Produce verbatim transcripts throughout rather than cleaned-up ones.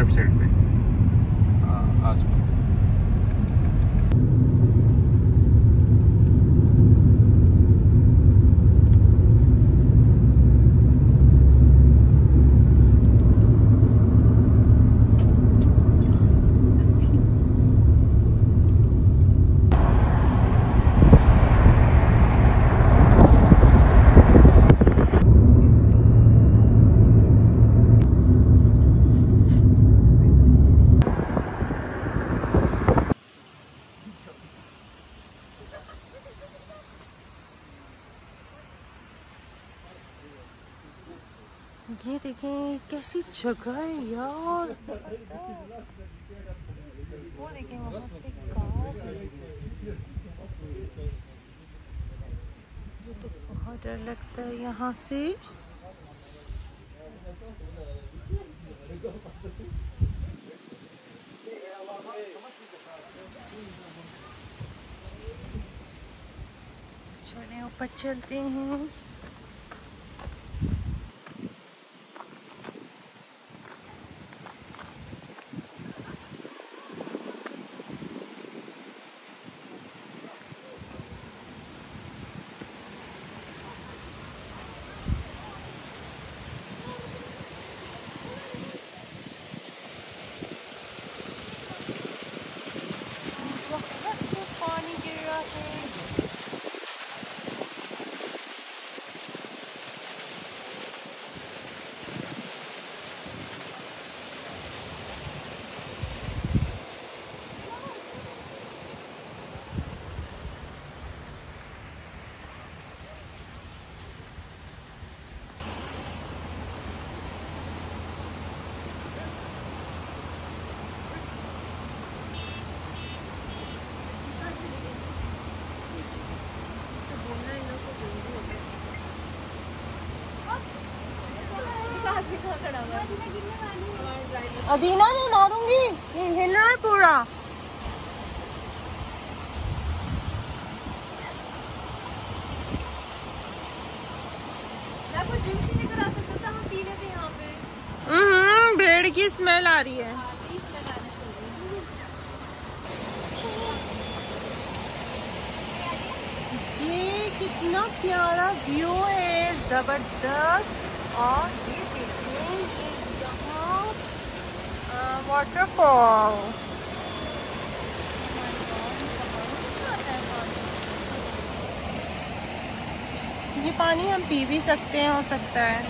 Left side पे आस पास। ये देखें कैसी जगह है यार, वो देखें वहाँ पे गाँव है। ये तो बहुत डर लगता है यहाँ से। चले ऊपर चलते हैं। पानी गिर रहा है। अदीना मैं मारूंगी, हिल रहा है पूरा। कुछ जूस ही लेकर आ सकते थे, हम पी लेते यहाँ पे। हम्म, भेड़ की स्मेल आ रही है। ये कितना प्यारा व्यू है, जबरदस्त। और ये देखिए यहाँ वाटरफॉल। ये पानी हम पी भी सकते हैं, हो सकता है।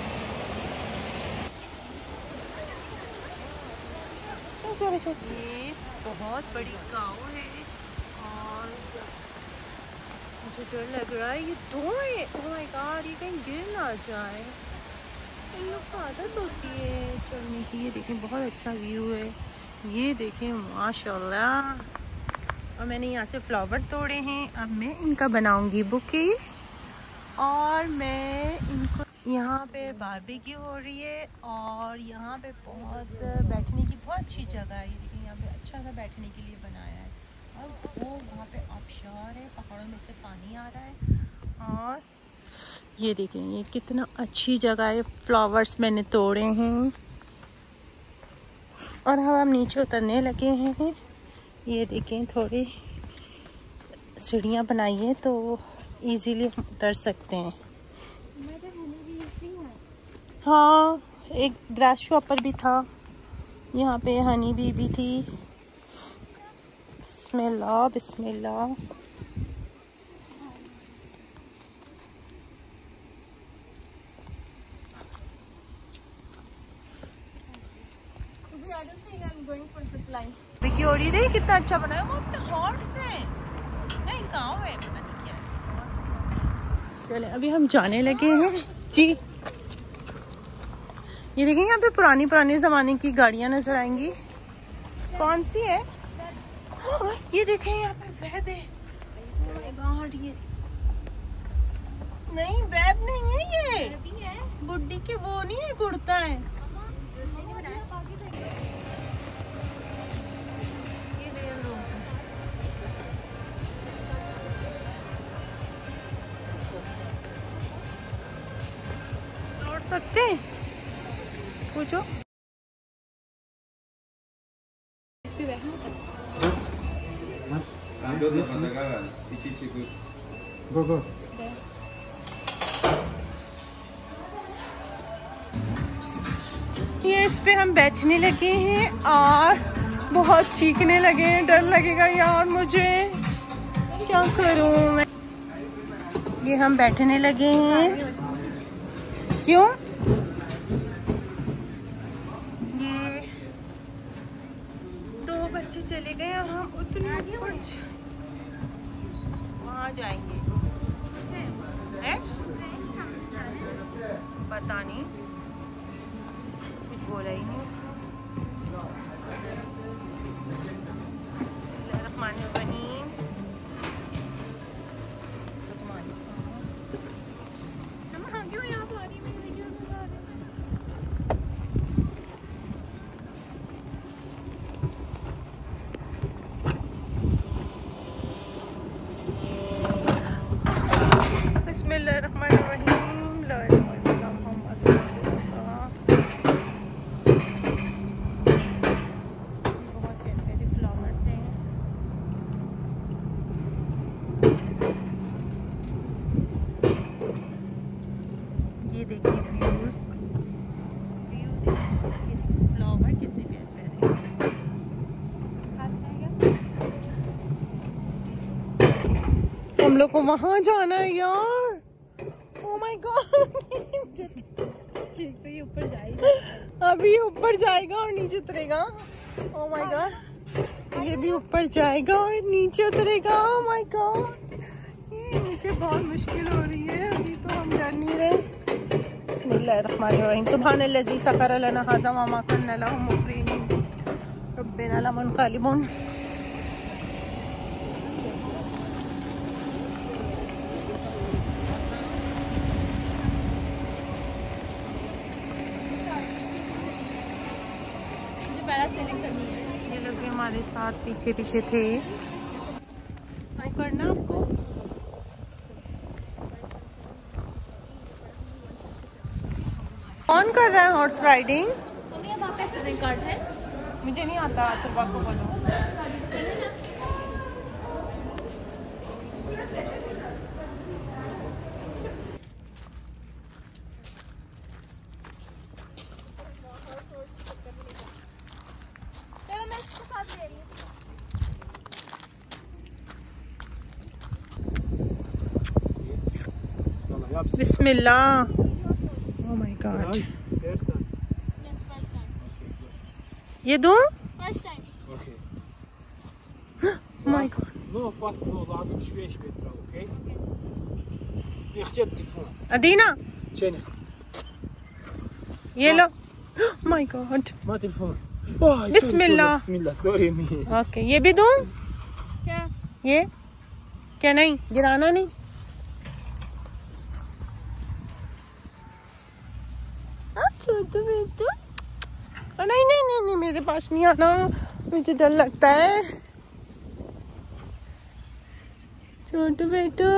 ये बहुत बड़ी गांव है और मुझे डर लग रहा है। ये दो है, ओह माय गॉड, ये कहीं गिर ना जाए। इन लोग को आदत होती है चढ़ने की। ये देखें बहुत अच्छा व्यू है, ये देखें माशाल्लाह। और मैंने यहाँ से फ्लावर तोड़े हैं, अब मैं इनका बनाऊंगी बुके। और मैं इनको, यहाँ पे बारबेक्यू हो रही है और यहाँ पे बहुत बैठने की बहुत अच्छी जगह है। ये देखिए यहाँ पे अच्छा सा बैठने के लिए बनाया है। और वो वहाँ पे आबशार है, पहाड़ों में से पानी आ रहा है। और ये देखें ये कितना अच्छी जगह है। फ्लावर्स मैंने तोड़े हैं और अब हम नीचे उतरने लगे हैं। ये देखें थोड़ी सीढ़ियाँ बनाई है तो इजीली हम उतर सकते हैं। हाँ, एक ग्रास शॉपर भी था यहाँ पे, हनी बी भी थी। बिस्मिल्लाह बिस्मिल्लाह। देखिए और ये कितना अच्छा बनाया। वो अपने हॉर्स है, नहीं गाँव है, पता नहीं क्या है। चले अभी हम जाने लगे हैं जी। ये देखें यहाँ पे पुरानी पुराने जमाने की गाड़ियां नजर आएंगी। कौन सी है? ये देखें यहाँ पे वेब है। ये नहीं, वेब नहीं है, ये बुड्ढी के वो नहीं है, कुर्ता है। तोड़ सकते हैं, पूछो। Easy, good. Go, go. ये इस पे हम बैठने लगे हैं और बहुत चीखने लगे हैं। डर लगेगा यार मुझे, क्या करूं मैं। ये हम बैठने लगे हैं। क्यों? ये दो बच्चे चले गए और हम उतने ऊपर वहाँ जाएंगे। है? पता नहीं, कुछ बोला ही नहीं उसने। बिस्मिल्लाहिर्रहमानिर्रहीम। हम क्यों यहाँ पानी में वीडियो बना रहे हैं? बिस्मिल्लाहिर्रहमानिर्रहीम। ये देखिए व्यूज, व्यू देखिए, फ्लावर कितने प्यारे प्यारे। हम लोग को वहां जाना है यार। ओह माय गॉड, ये ऊपर जाएगा, अभी ऊपर जाएगा और नीचे उतरेगा। ओह माय गॉड, ये भी ऊपर जाएगा और नीचे उतरेगा। ओह माय गॉड, ये मुझे बहुत मुश्किल हो रही है। अभी तो हम डर नहीं रहे। बिस्मिल्लाहिर्रहमानिर्रहीम। सुब्हानल्लज़ी सखर लना हाज़ा व मा कुन्ना लहू मुक़रिनीन रब्बिना लमुनक़लिबून। मुझे पैरासेलिंग करनी है। ये लोग भी हमारे साथ पीछे पीछे थे। वो करना आपको। कौन कर रहा है हॉर्स राइडिंग? मम्मी अब आपका सेलिंग कार्ड है? मुझे नहीं आता, तुरबा को बोलो। चलो मैं इसको साथ ले रही हूँ। बिस्मिल्लाह। Oh my god, First time. Yes, first time. ये दो। First time. Okay. My god, No, fast, no, لازم شوي شوي ترى، اوكي؟ يختار التليفون. अदीना شنو؟ ये लो। My God, ما تليفون. اوه بسم الله. بسم الله سوري مي. ओके, ये भी दूं? क्या? ये क्या? नहीं गिराना नहीं। अच्छा तो बेटू, नहीं नहीं नहीं नहीं, मेरे पास नहीं आना, मुझे डर लगता है। छोटू बेटू,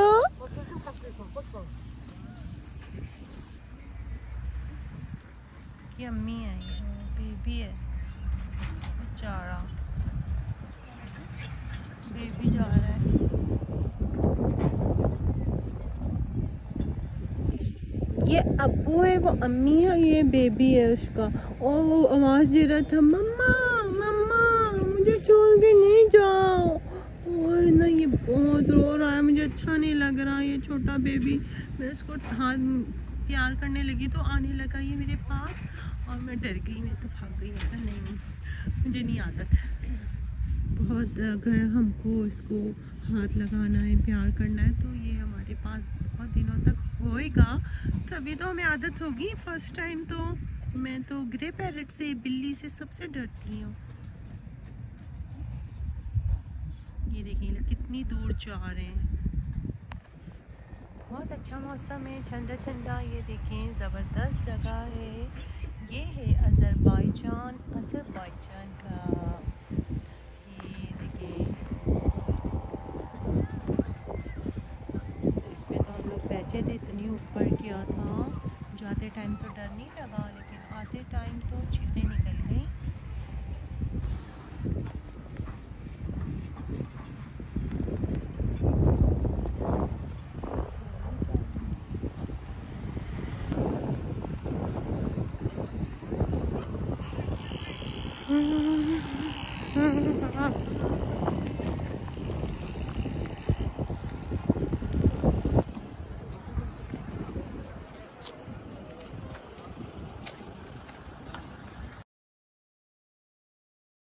इसकी अम्मी है, ये बेबी है बेचारा, बेबी जा रहा है। ये अब्बू है, वो अम्मी है, ये बेबी है उसका। और वो आवाज दे रहा था, मम्मा मम्मा मुझे छोड़ के नहीं जाओ। और ना ये बहुत रो रहा है, मुझे अच्छा नहीं लग रहा ये छोटा बेबी। मैं इसको हाथ प्यार करने लगी तो आने लगा ये मेरे पास और मैं डर गई, मैं तो भाग गई। मैं कहा नहीं, मुझे नहीं आदत है बहुत। अगर हमको इसको हाथ लगाना है, प्यार करना है, तो ये हमारे पास बहुत दिनों तक होएगा, तभी तो हमें आदत होगी। फर्स्ट टाइम तो मैं तो ग्रे पैरेट से, बिल्ली से, सबसे डरती हूँ। ये देखिए कितनी दूर जा रहे हैं। बहुत अच्छा मौसम है, ठंडा ठंडा। ये देखें ज़बरदस्त जगह है। ये है अज़रबैजान, अज़रबैजान का। ये देखिए, इस पे तो हम लोग बैठे थे, इतनी ऊपर किया था। जाते टाइम तो डर नहीं लगा, लेकिन आते टाइम तो चीखें निकल गई।